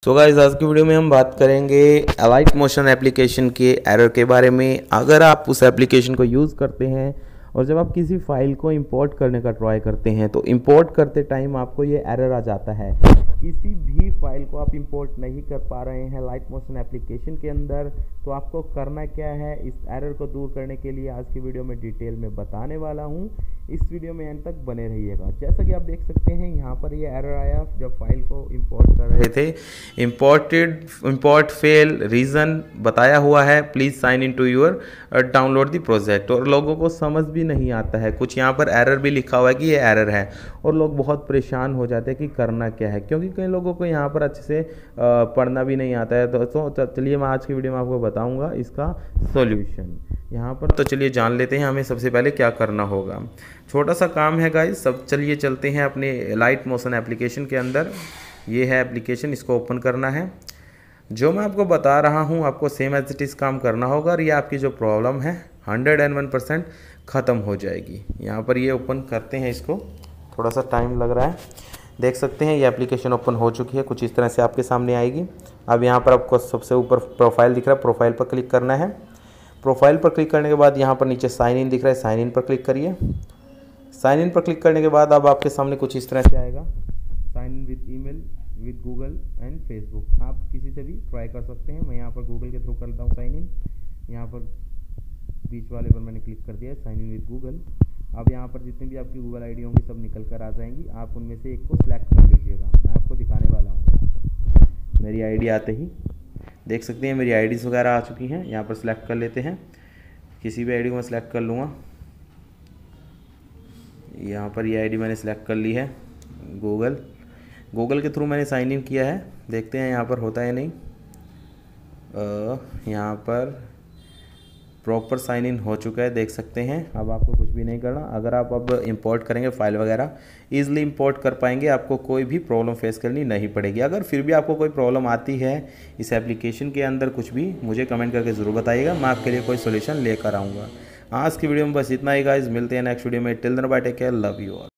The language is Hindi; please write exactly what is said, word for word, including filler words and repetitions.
सो गाइस, आज की वीडियो में हम बात करेंगे अलाइट मोशन एप्लीकेशन के एरर के बारे में। अगर आप उस एप्लीकेशन को यूज़ करते हैं और जब आप किसी फाइल को इंपोर्ट करने का ट्राई करते हैं तो इंपोर्ट करते टाइम आपको ये एरर आ जाता है। किसी भी फाइल को आप इंपोर्ट नहीं कर पा रहे हैं लाइट मोशन एप्लीकेशन के अंदर, तो आपको करना क्या है, इस एरर को दूर करने के लिए आज की वीडियो में डिटेल में बताने वाला हूँ। इस वीडियो में एंड तक बने रहिएगा। जैसा कि आप देख सकते हैं यहाँ पर ये एरर आया जब फाइल को इंपोर्ट कर रहे थे। इंपोर्टेड इंपोर्ट फेल रीज़न बताया हुआ है, please sign in to your download the project. और लोगों को समझ भी नहीं आता है, कुछ यहाँ पर एरर भी लिखा हुआ है कि ये एरर है और लोग बहुत परेशान हो जाते हैं कि करना क्या है, क्योंकि कई लोगों को यहाँ पर अच्छे से पढ़ना भी नहीं आता है। तो चलिए मैं आज की वीडियो में आपको बताऊँगा इसका सॉल्यूशन यहाँ पर। तो चलिए जान लेते हैं हमें सबसे पहले क्या करना होगा। छोटा सा काम है गाइस, सब चलिए चलते हैं अपने लाइट मोशन एप्लीकेशन के अंदर। ये है एप्लीकेशन, इसको ओपन करना है। जो मैं आपको बता रहा हूँ आपको सेम एज इट इज़ काम करना होगा और ये आपकी जो प्रॉब्लम है हंड्रेड एंड वन परसेंट ख़त्म हो जाएगी। यहाँ पर ये ओपन करते हैं, इसको थोड़ा सा टाइम लग रहा है। देख सकते हैं ये एप्लीकेशन ओपन हो चुकी है, कुछ इस तरह से आपके सामने आएगी। अब यहाँ पर आपको सबसे ऊपर प्रोफाइल दिख रहा है, प्रोफाइल पर क्लिक करना है। प्रोफाइल पर क्लिक करने के बाद यहाँ पर नीचे साइन इन दिख रहा है, साइन इन पर क्लिक करिए। साइन इन पर क्लिक करने के बाद अब आपके सामने कुछ इस तरह से आएगा, sign in with email with Google and Facebook. आप किसी से भी ट्राई कर सकते हैं। मैं यहाँ पर गूगल के थ्रू करता हूँ साइन इन। यहाँ पर बीच वाले पर मैंने क्लिक कर दिया, साइन इन विद गूगल। अब यहाँ पर जितनी भी आपकी गूगल आईडी होंगी सब निकल कर आ जाएंगी। आप उनमें से एक को सिलेक्ट कर लीजिएगा। मैं आपको दिखाने वाला हूँ। यहाँ पर मेरी आईडी आते ही देख सकते हैं मेरी आईडीज़ वगैरह आ चुकी हैं। यहाँ पर सिलेक्ट कर लेते हैं, किसी भी आईडी को मैं सिलेक्ट कर लूँगा। यहाँ पर ये आईडी मैंने सिलेक्ट कर ली है, गूगल गूगल के थ्रू मैंने साइन इन किया है। देखते हैं यहाँ पर होता है नहीं। आ, यहाँ पर प्रॉपर साइन इन हो चुका है, देख सकते हैं। अब आपको कुछ भी नहीं करना। अगर आप अब इंपोर्ट करेंगे फाइल वगैरह ईजिली इंपोर्ट कर पाएंगे, आपको कोई भी प्रॉब्लम फेस करनी नहीं पड़ेगी। अगर फिर भी आपको कोई प्रॉब्लम आती है इस एप्लीकेशन के अंदर कुछ भी, मुझे कमेंट करके ज़रूर बताइएगा, मैं आपके लिए कोई सोल्यूशन लेकर आऊँगा। आज की वीडियो में बस इतना ही गाइस, मिलते हैं नेक्स्ट वीडियो में। Till then bye, take care, love you all.